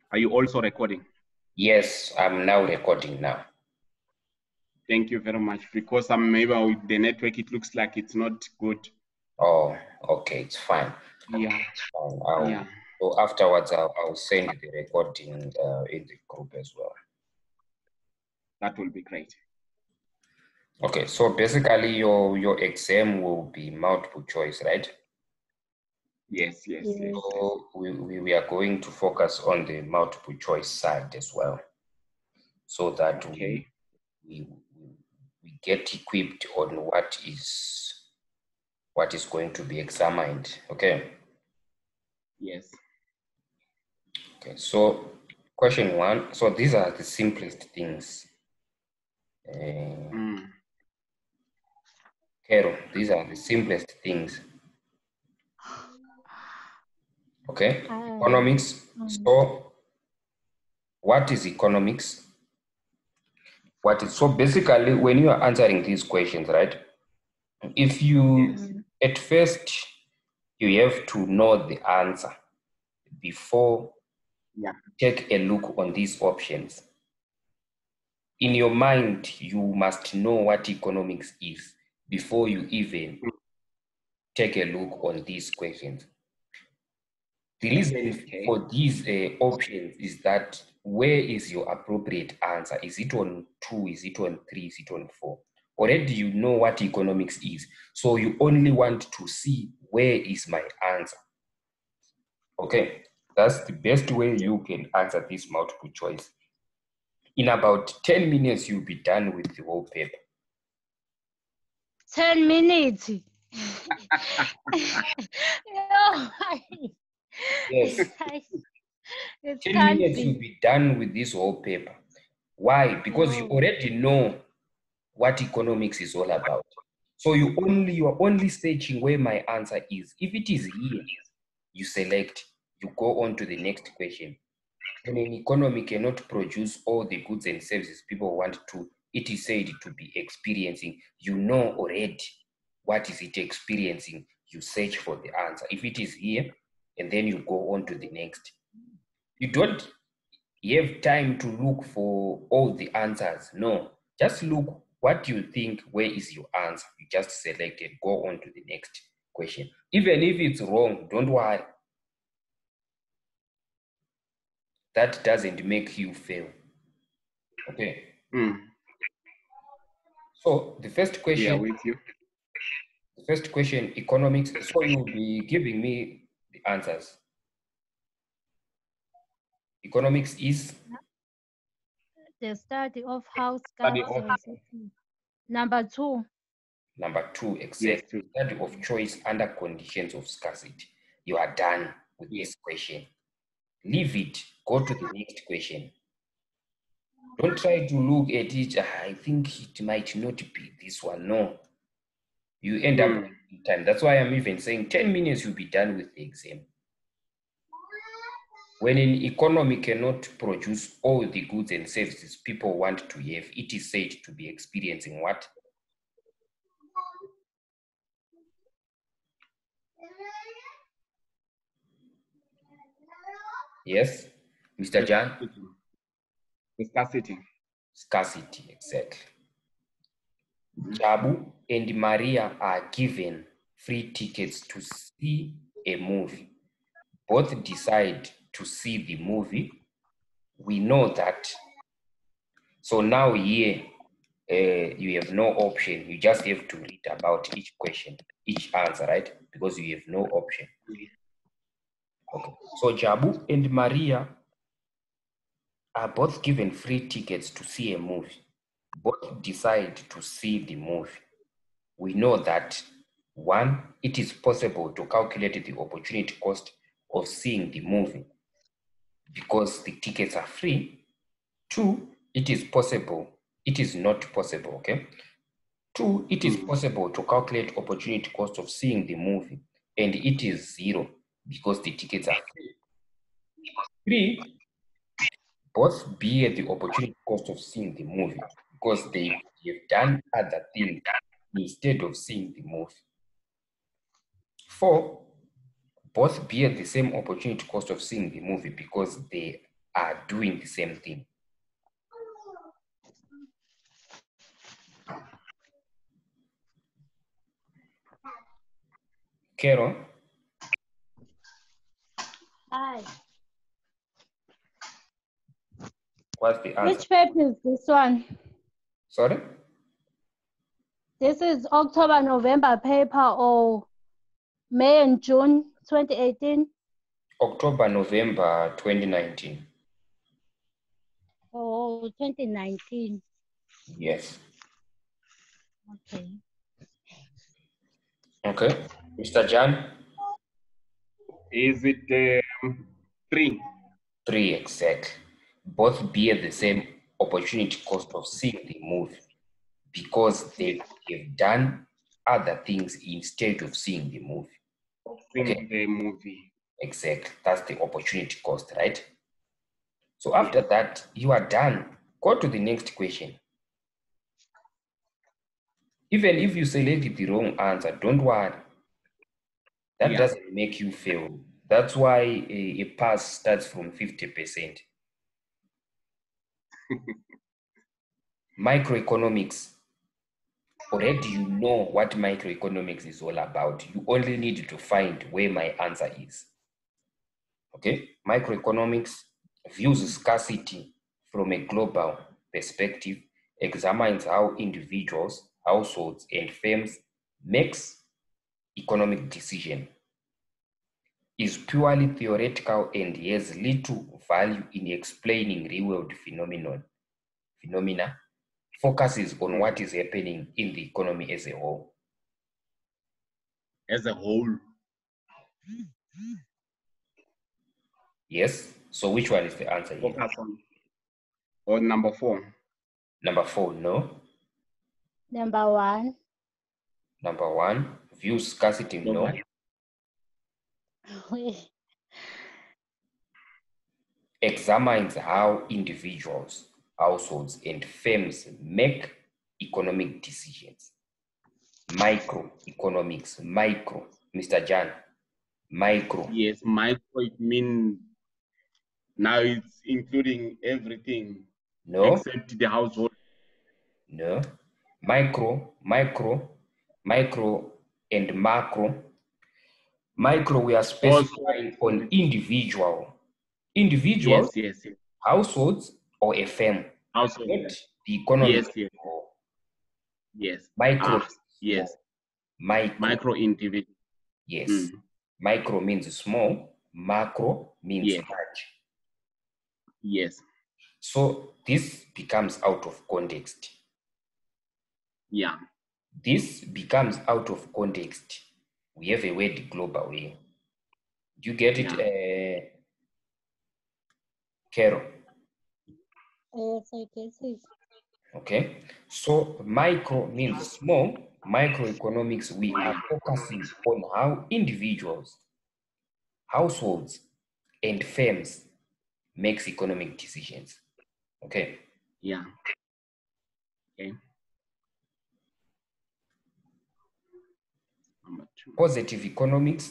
Are you also recording? Yes, I'm now recording now. Thank you very much. Because maybe with the network, it looks like it's not good. Oh, okay, it's fine. Yeah. Yeah. So afterwards, I'll send the recording in the group as well. That will be great. Okay, so basically your exam will be multiple choice, right? Yes. So we are going to focus on the multiple choice side as well, so that we get equipped on what is going to be examined. Okay. Yes. Okay, so question 1. So these are the simplest things. Carol, these are the simplest things. Okay, economics. So what is economics? So basically, when you are answering these questions, right? If you at first you have to know the answer before take a look on these options. In your mind, you must know what economics is before you even take a look on these questions. The reason for these options is that where is your appropriate answer? Is it on 2? Is it on 3? Is it on 4? Already you know what economics is. So you only want to see where is my answer. Okay, that's the best way you can answer this multiple choice. In about 10 minutes, you'll be done with the whole paper. 10 minutes. Yes. 10 minutes you'll be done with this whole paper. Why? Because you already know what economics is all about. So you are only searching where my answer is. If it is here, you select, you go on to the next question. When an economy cannot produce all the goods and services people want to, it is said to be experiencing. You know already what is it experiencing. You search for the answer. If it is here, and then you go on to the next. You don't have time to look for all the answers. No, just look what you think, where is your answer. You just select it, go on to the next question. Even if it's wrong, don't worry. That doesn't make you fail. Okay. So the first question. With you. The first question, economics. So you'll be giving me the answers. Economics is the study of how scarcity. Number 2. Number 2, exactly. Study of choice under conditions of scarcity. You are done with this question. Leave it. Go to the next question. Don't try to look at it. I think it might not be this one. No. You end up in time. That's why I'm even saying 10 minutes you'll be done with the exam. When an economy cannot produce all the goods and services people want to have, it is said to be experiencing what? Yes, Mr. John? Scarcity. Scarcity, exactly. Jabu and Maria are given free tickets to see a movie. Both decide to see the movie. We know that. So now here, you have no option. You just have to read about each question, each answer, right? Because you have no option. Okay. So Jabu and Maria are both given free tickets to see a movie. Both decide to see the movie. We know that 1, it is possible to calculate the opportunity cost of seeing the movie because the tickets are free. 2, it is not possible, okay? 2, it is possible to calculate opportunity cost of seeing the movie, and it is 0 because the tickets are free. 3, both bear the opportunity cost of seeing the movie because they have done other things instead of seeing the movie. 4, both bear the same opportunity cost of seeing the movie because they are doing the same thing. Carol? Hi. What's the answer? Which paper is this one? Sorry? This is October, November paper or May and June 2018? October, November 2019. Oh, 2019. Yes. Okay. Okay. Mr. John? Is it 3? 3, exactly. Both bear the same opportunity cost of seeing the movie because they have done other things instead of seeing the movie. Seeing the movie. Exactly. That's the opportunity cost, right? So after that, you are done. Go to the next question. Even if you select the wrong answer, don't worry. That doesn't make you fail. That's why a pass starts from 50%. Microeconomics. Already you know what microeconomics is all about. You only need to find where my answer is. Okay? Microeconomics views scarcity from a global perspective, examines how individuals, households, and firms makes economic decisions. Is purely theoretical and has little value in explaining real-world phenomena, focuses on what is happening in the economy as a whole. As a whole. Yes. So which one is the answer here? Focus on. Or number 4. Number 4, no. Number 1. Number 1, views scarcity, no. Examines how individuals, households, and firms make economic decisions. Microeconomics, micro, Mr. Jan, micro. Yes, micro, it means now it's including everything. No. Except the household. No. Micro, and macro. Micro, we are specifying on individuals, yes. households, or a firm. Household. Not the economy. Yes. Micro. Yes. Micro individual. Yes. Micro means small. Macro means large. Yes. So this becomes out of context. Yeah. This becomes out of context. We have a word global here. Do you get it, Carol? Yes, I guess it. Okay. So micro means small. Microeconomics, we are focusing on how individuals, households, and firms makes economic decisions. Okay. Yeah. Okay. Positive economics.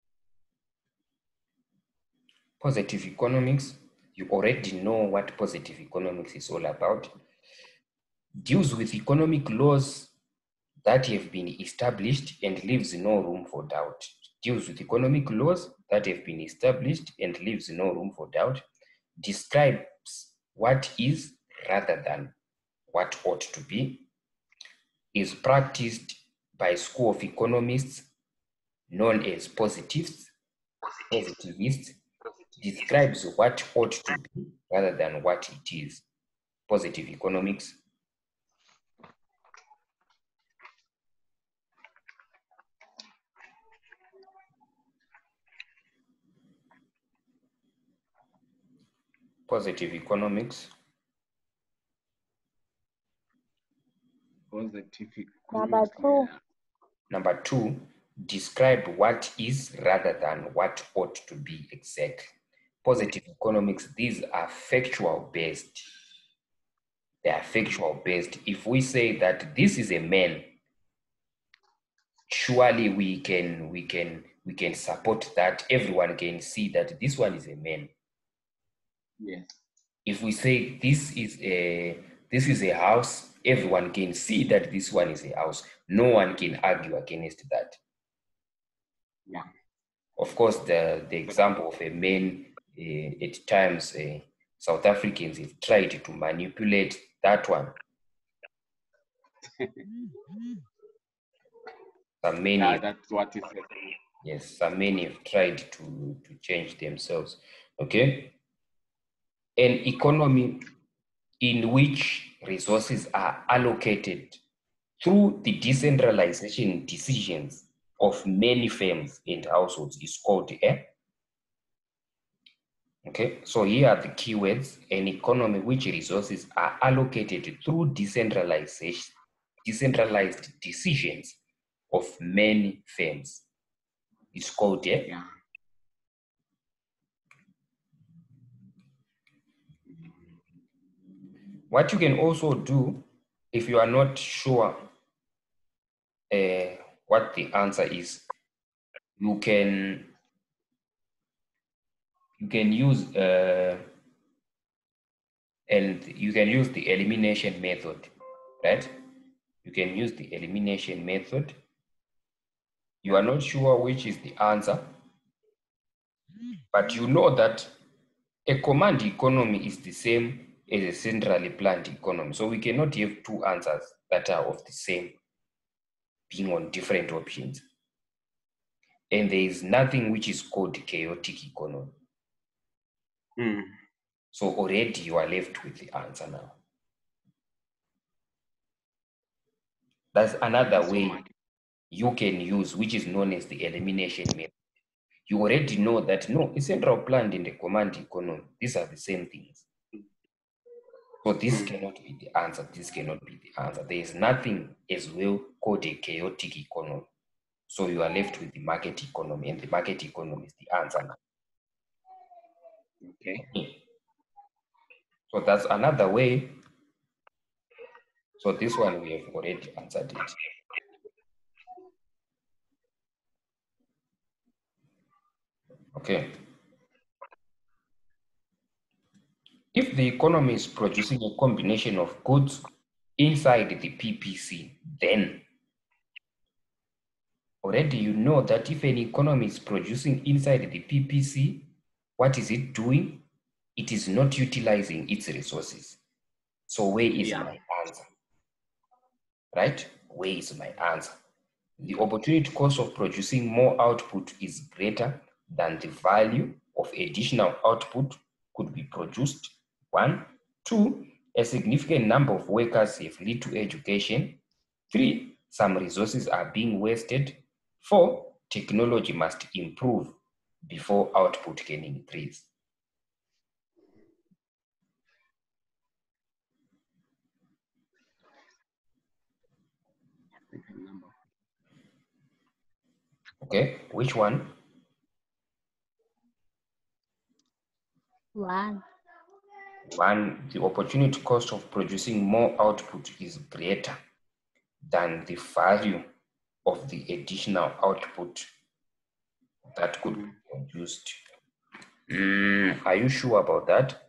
Positive economics, you already know what positive economics is all about. Deals with economic laws that have been established and leaves no room for doubt. Deals with economic laws that have been established and leaves no room for doubt. Describes what is rather than what ought to be. Is practiced by school of economists known as positivists. Describes what ought to be rather than what it is. Positive economics. Positive economics. Positive economics. Number 2. Number 2, describe what is rather than what ought to be exactly. Positive economics, these are factual based. They are factual based. If we say that this is a man, surely we can support that. Everyone can see that this one is a man. Yes. If we say this is a house, everyone can see that this one is a house. No one can argue against that. Yeah. Of course, the example of a man, at times South Africans have tried to manipulate that one. Some many, Yeah, that's what it says. yes, some many have tried to change themselves. Okay, an economy in which resources are allocated through the decentralization decisions of many firms and households is called a. Okay, so here are the keywords: an economy which resources are allocated through decentralized decisions of many firms is called a. Yeah. What you can also do, if you are not sure what the answer is, you can use the elimination method, right? You can use the elimination method. You are not sure which is the answer, but you know that a command economy is the same as a centrally planned economy. So we cannot have two answers that are of the same, being on different options. And there is nothing which is called chaotic economy. So already you are left with the answer now. That's another way you can use, which is known as the elimination method. You already know that no, a central planned and a command economy, these are the same things. So this cannot be the answer. This cannot be the answer. There is nothing as well called a chaotic economy. So you are left with the market economy, and the market economy is the answer now. Okay. So that's another way. So this one we have already answered it. Okay. If the economy is producing a combination of goods inside the PPC, then already you know that if an economy is producing inside the PPC, what is it doing? It is not utilizing its resources. So where is my answer? Right? Where is my answer? The opportunity cost of producing more output is greater than the value of additional output could be produced. 1. 2. A significant number of workers have little education. 3. Some resources are being wasted. 4. Technology must improve before output can increase. Okay, which one? 1. 1. The opportunity cost of producing more output is greater than the value of the additional output that could be produced. Are you sure about that?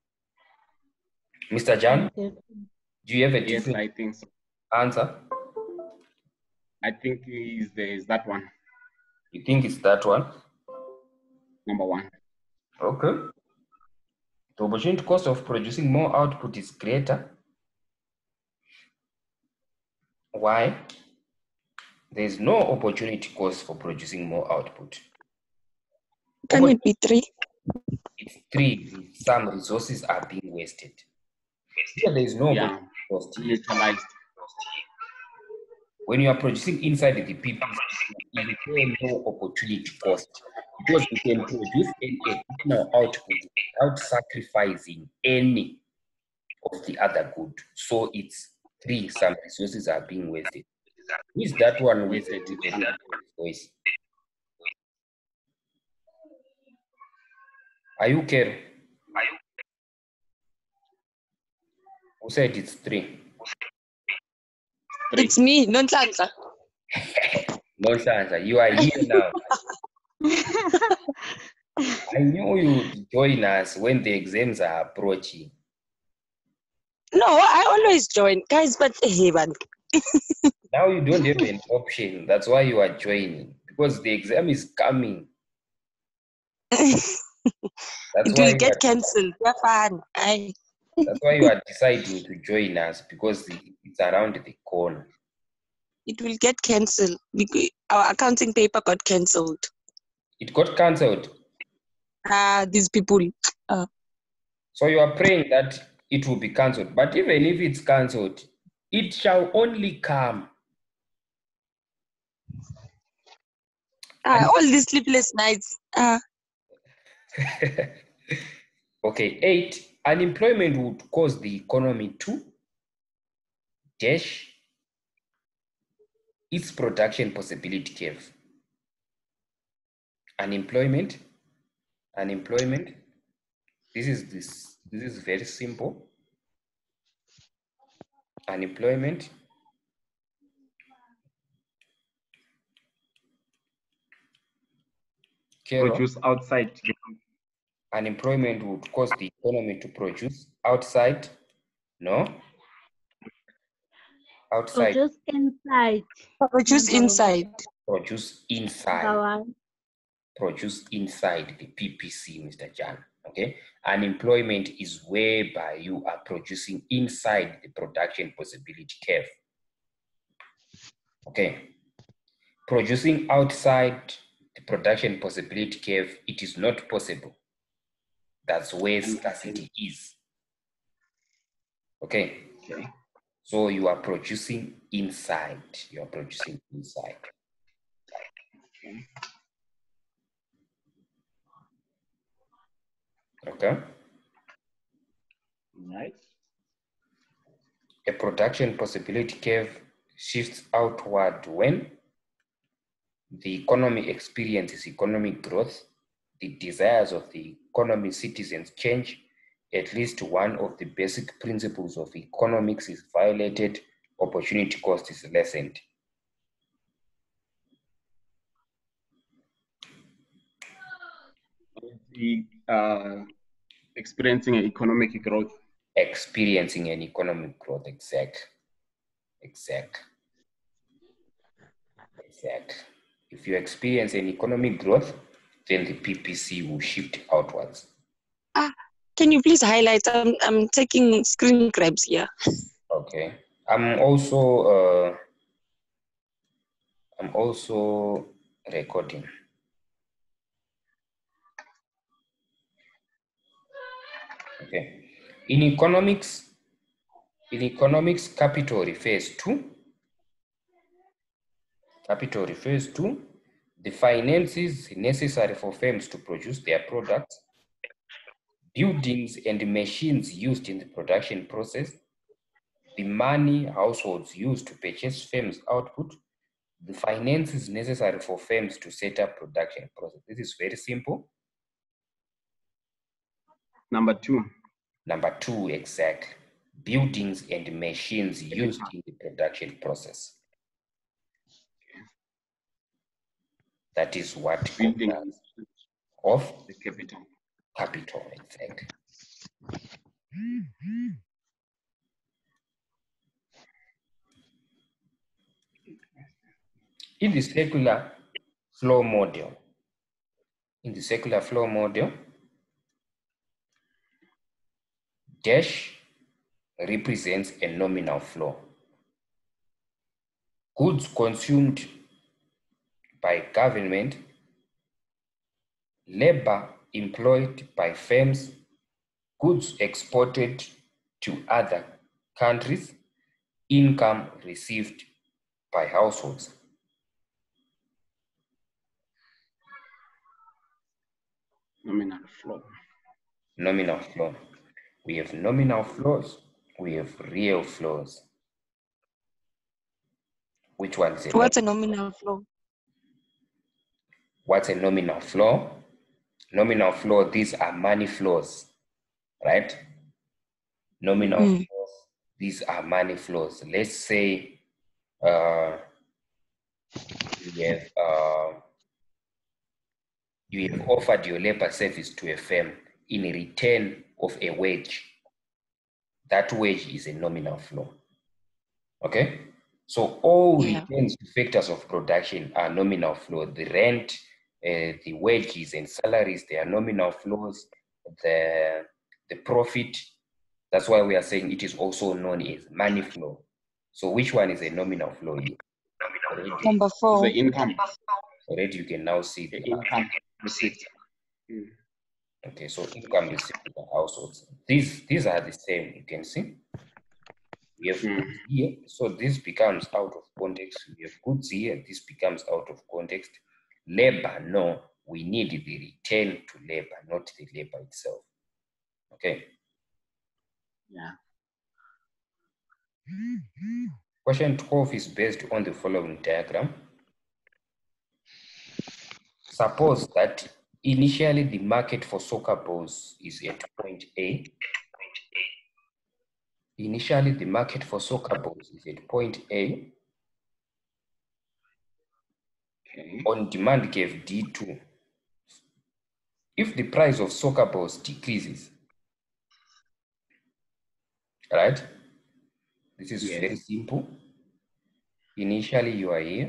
Mr. Jan, do you have a different I think so. answer? I think is that one. You think it's that one? Number 1. Okay. The opportunity cost of producing more output is greater. Why? There is no opportunity cost for producing more output. Can it be 3? It's 3. Some resources are being wasted. Here there is no opportunity cost. Utilized. When you are producing inside the PPC, there is no opportunity cost because you can produce an additional output without sacrificing any of the other good. So it's 3. Some resources are being wasted. Who is that one with a different voice? Are you care? Who said it's 3? It's me, Nonhlanhla. Nonhlanhla, you are here now. I knew you'd join us when the exams are approaching. No, I always join, guys. But hey, man, Now you don't have an option. That's why you are joining, because the exam is coming. it That's why will you get are, cancelled. Have fun. that's why you are deciding to join us, because it's around the corner. It will get cancelled because our accounting paper got cancelled. It got cancelled. These people. So you are praying that it will be cancelled. But even if it's cancelled, it shall only come. All these sleepless nights. Okay, 8, unemployment would cause the economy to dash its production possibility curve. Unemployment, this is very simple. Unemployment Produce outside. Unemployment would cause the economy to produce outside. No? Outside. Produce inside. Produce Number inside. Produce inside. Number 1. Produce inside the PPC, Mr. Jan. Okay. Unemployment is whereby you are producing inside the production possibility curve. Okay. Producing outside the production possibility curve, it is not possible. That's where scarcity is. Okay. Okay. So you are producing inside. You are producing inside. Okay. Okay. Right. A production possibility curve shifts outward when the economy experiences economic growth, the desires of the economy citizens change, at least one of the basic principles of economics is violated, opportunity cost is lessened. The experiencing economic growth. Experiencing an economic growth, exact. If you experience an economic growth, then the PPC will shift outwards. Can you please highlight? I'm taking screen grabs here. Okay. I'm also recording. Okay. In economics, capital refers to the finances necessary for firms to produce their products, buildings and machines used in the production process, the money households use to purchase firms' output, the finances necessary for firms to set up production process. This is very simple. Number 2. Number 2, exact. Buildings and machines used in the production process. That is what Building of the capital. Capital, exact. In the circular flow model, dash represents a nominal flow. Goods consumed by government, labor employed by firms, goods exported to other countries, income received by households. Nominal flow. Nominal flow. We have nominal flows, we have real flows. Which one is it? What's a nominal flow? What's a nominal flow? Nominal flow, these are money flows, right? Nominal flows, these are money flows. Let's say we have you have offered your labor service to a firm in return of a wage. That wage is a nominal flow. Okay? So all returns to factors of production are nominal flow. The rent, the wages and salaries, they are nominal flows. The profit, that's why we are saying it is also known as money flow. So which one is a nominal flow here? Number 4. The income. Already you can now see The the income received. Okay, so income received by households. These are the same, you can see. We have goods here, so this becomes out of context. We have goods here, this becomes out of context. Labor, no, we need the return to labor, not the labor itself. Okay. Yeah. Question 12 is based on the following diagram. Suppose that initially the market for soccer balls is at point A. Initially the market for soccer balls is at point A. Okay. On demand gave D2. If the price of soccer balls decreases, right? This is very simple. Initially you are here.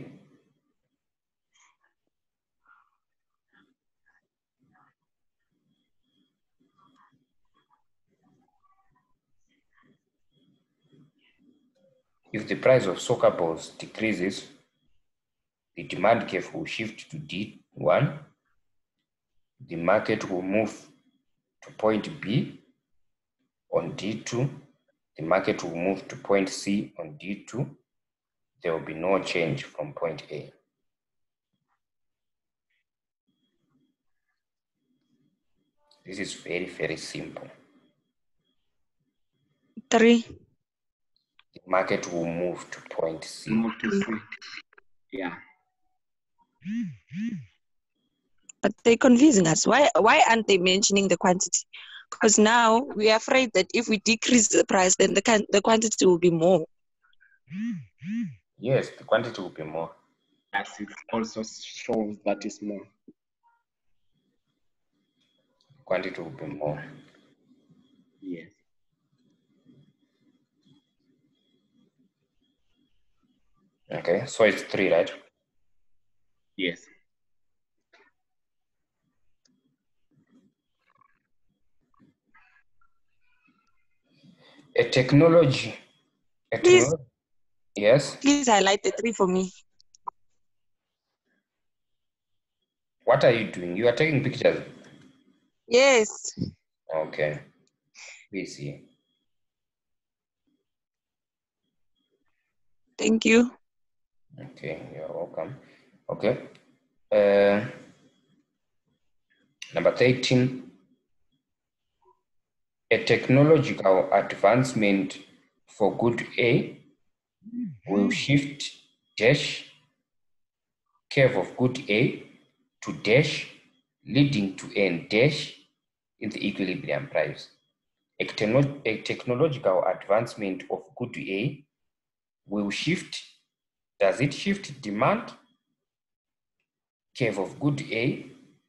If the price of soccer balls decreases, the demand curve will shift to D1. The market will move to point B on D2. The market will move to point C on D2. There will be no change from point A. This is very, very simple. 3. The market will move to point C. Move to C. Yeah. But they're confusing us. Why aren't they mentioning the quantity? Because now we are afraid that if we decrease the price, then the quantity will be more. Yes, the quantity will be more. Yes, it also shows that it's more. Quantity will be more. Yes. Okay, so it's 3, right? Yes. Technology. Please. Yes. Please highlight the 3 for me. What are you doing? You are taking pictures. Yes. Okay. Please see. Thank you. Okay, you're welcome. Okay. Number 13. A technological advancement for good A will shift dash curve of good A to dash, leading to N dash in the equilibrium price. A technological advancement of good A will shift. Does it shift demand curve of good A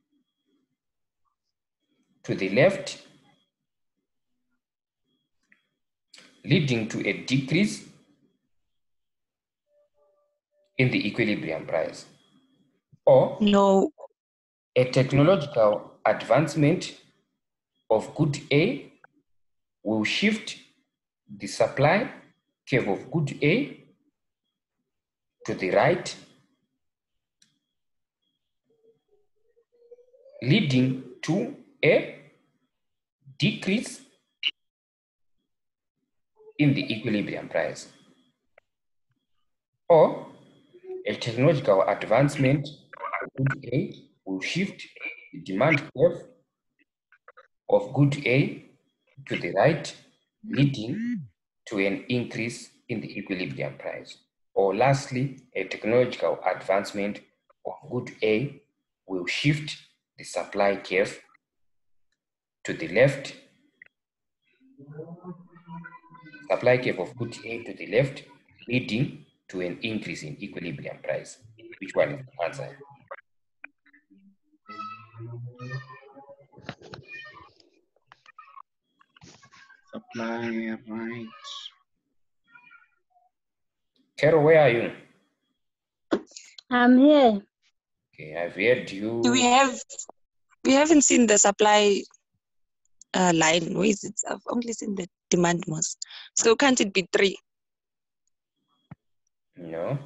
to the left, leading to a decrease in the equilibrium price? Or no, a technological advancement of good A will shift the supply curve of good A to the right, leading to a decrease in the equilibrium price. Or a technological advancement of good A will shift the demand curve of good A to the right, leading to an increase in the equilibrium price. Or lastly, a technological advancement of good A will shift the supply curve to the left, supply curve of good A to the left, leading to an increase in equilibrium price. Which one is the answer? Supply, right. Carol, where are you? I'm here. Okay, I've heard you. We haven't seen the supply line. Where is it? I've only seen the demand most. So can't it be 3? No.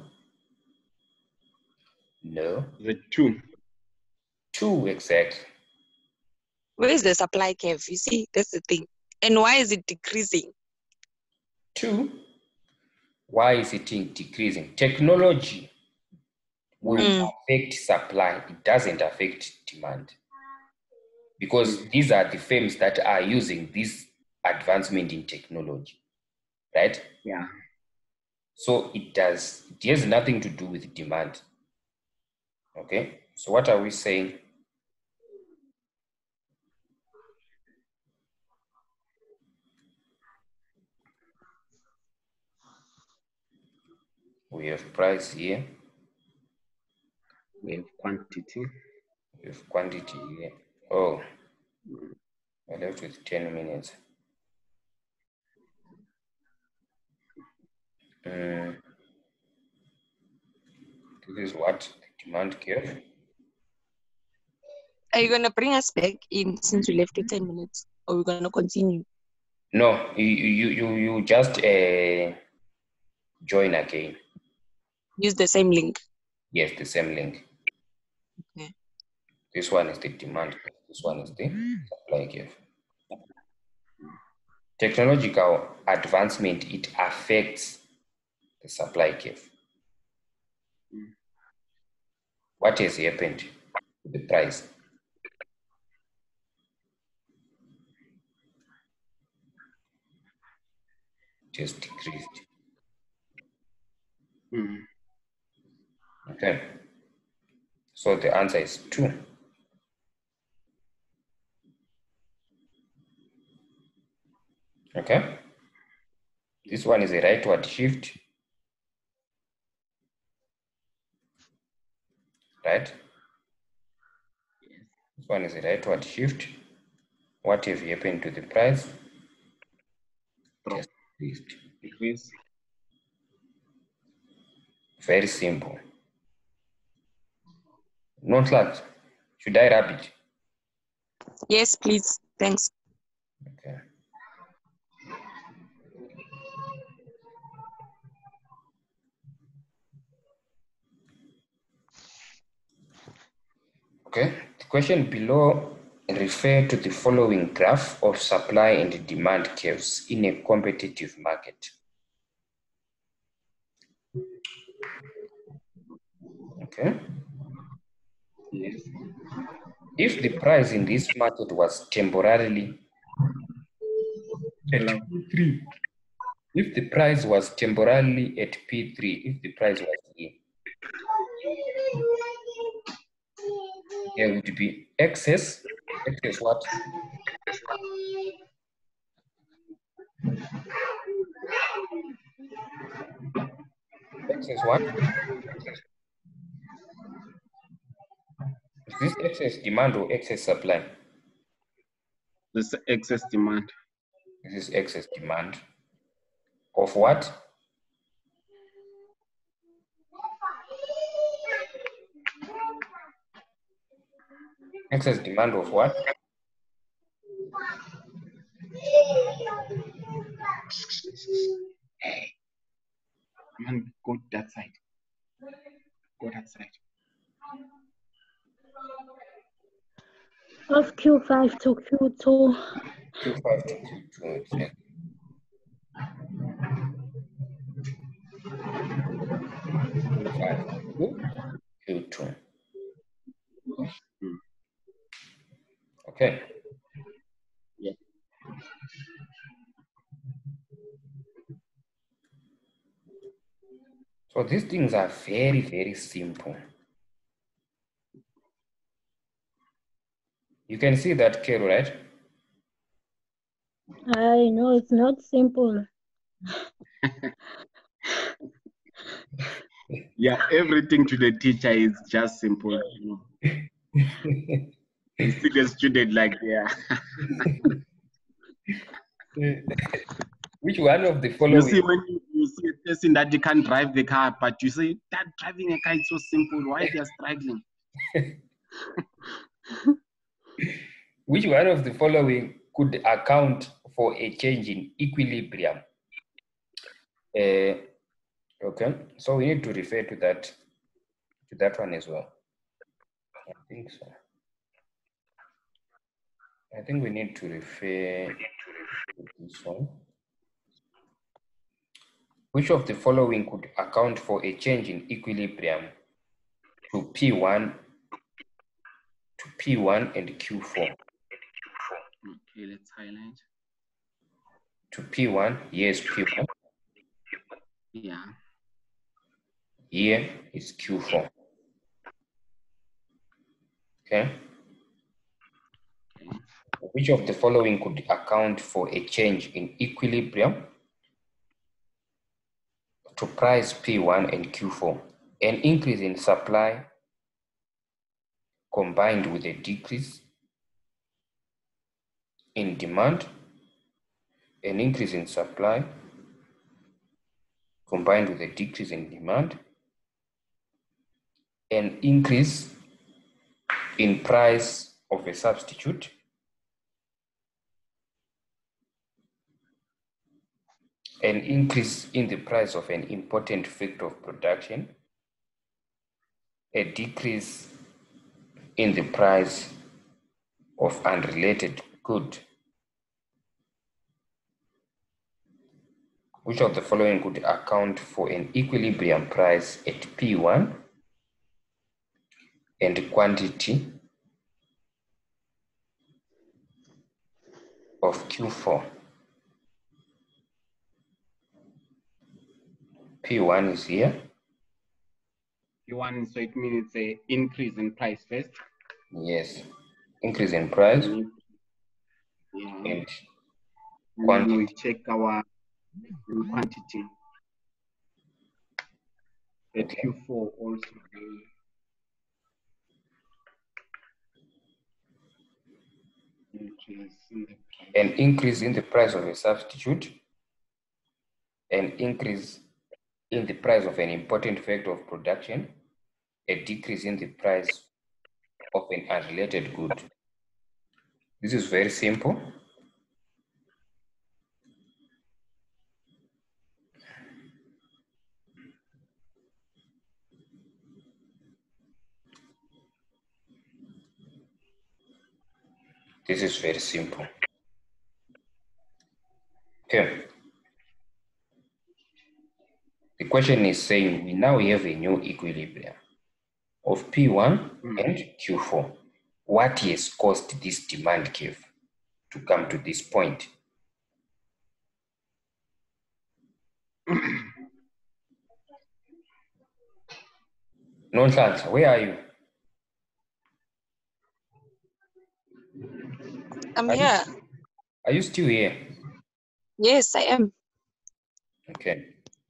No. The 2. 2 exactly. Where is the supply curve? You see, that's the thing. And why is it decreasing? 2. Why is it decreasing? Technology will affect supply. It doesn't affect demand. Because these are the firms that are using this advancement in technology, right? Yeah. So it has nothing to do with demand. Okay, so what are we saying? We have price here. We have quantity. We have quantity here. Oh, we're left with 10 minutes. This is what the demand curve. Are you going to bring us back in since we left with 10 minutes? Or we're going to continue? No, you just join again. Use the same link. Yes, the same link. Okay. This one is the demand curve. This one is the supply curve. Technological advancement, it affects the supply curve. What has happened to the price? It has decreased. Okay. So the answer is 2. Okay. This one is a rightward shift. Right? This one is a rightward shift. What have happened to the price? Just decreased. Very simple. Not that. Should I rub it? Yes, please. Thanks. Okay. Okay. The question below refer to the following graph of supply and demand curves in a competitive market. Okay. Yes. If the price in this market was temporarily at P3, if the price was temporarily at P3, if the price was here, there would be excess what? Excess what? Is this excess demand or excess supply? This excess demand. This is excess demand of what? Excess demand of what? Hey, man, go that side. Go that side. Of Q5 to Q2. Q5 to Q2, exactly. Q2. Okay. Yeah. So these things are very, very simple. You can see that, Kero, right? I know it's not simple. Yeah, everything to the teacher is just simple. You see the student like yeah. Which one of the You following? see when you see a person that they can't drive the car, but you say that driving a car is so simple. Why they are struggling? Which one of the following could account for a change in equilibrium? Okay, so we need to refer to that one as well. I think so. I think we need to refer to this one. Which of the following could account for a change in equilibrium to P1 and Q4? Okay, let's highlight. To P1, yes, P1. Yeah. Here is Q4. Okay. Which of the following could account for a change in equilibrium to price P1 and Q4? An increase in supply combined with a decrease in demand, an increase in supply combined with a decrease in demand, an increase in price of a substitute, an increase in the price of an important factor of production, a decrease in the price of unrelated good. Which of the following could account for an equilibrium price at P1 and quantity of Q4? P1 is here. P1, so it means it's an increase in price first. Yes, increase in price. Yeah. And then we check our quantity. At Q4 also. An increase in the price of a substitute, an increase in the price of an important factor of production, a decrease in the price of an unrelated good. This is very simple. This is very simple. Okay. The question is saying we now have a new equilibrium of P1 and Q4. What has caused this demand curve to come to this point? Nonhlanhla, where are you? I'm here. Are you still here? Yes, I am. Okay.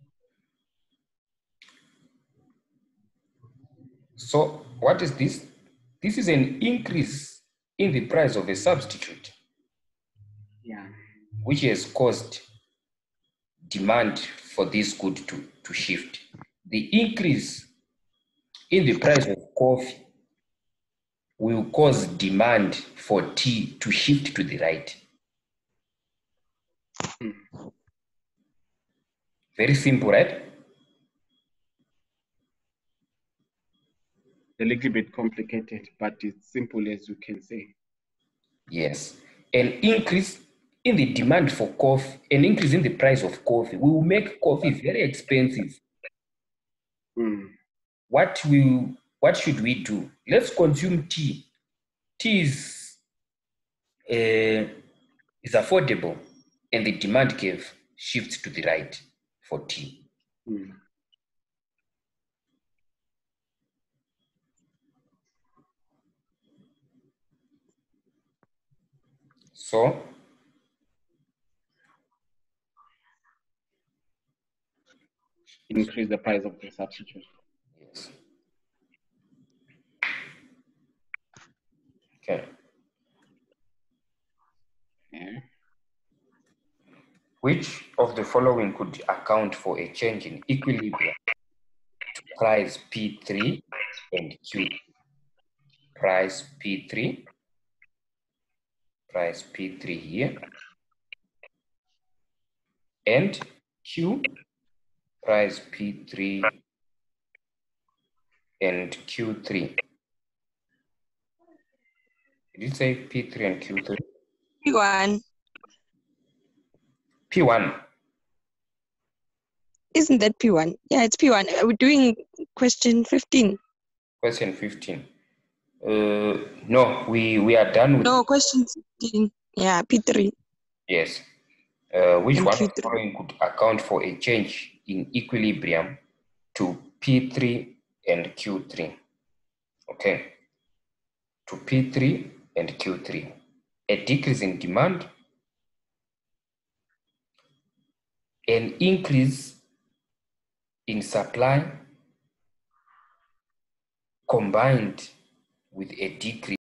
So what is this? This is an increase in the price of a substitute. Yeah. Which has caused demand for this good to shift. The increase in the price of coffee will cause demand for tea to shift to the right. Very simple, right? A little bit complicated, but it's simple as you can say. Yes. An increase in the demand for coffee, an increase in the price of coffee will make coffee very expensive. What should we do? Let's consume tea. Tea is affordable, and the demand curve shifts to the right for tea. So increase the price of the substitute. Yes. Okay. Which of the following could account for a change in equilibrium to price P3 and Q? Price P3 here, and Q, price P3 and Q3. Did you say P3 and Q3? P1. P1. Isn't that P1? Yeah, it's P1. We're doing question 15. Question 15. No, we are done with. No, question 16. Yeah, P3. Yes. Which And one Q3. of the following could account for a change in equilibrium to P3 and Q3? Okay. To P3 and Q3. A decrease in demand, an increase in supply combined with a decrease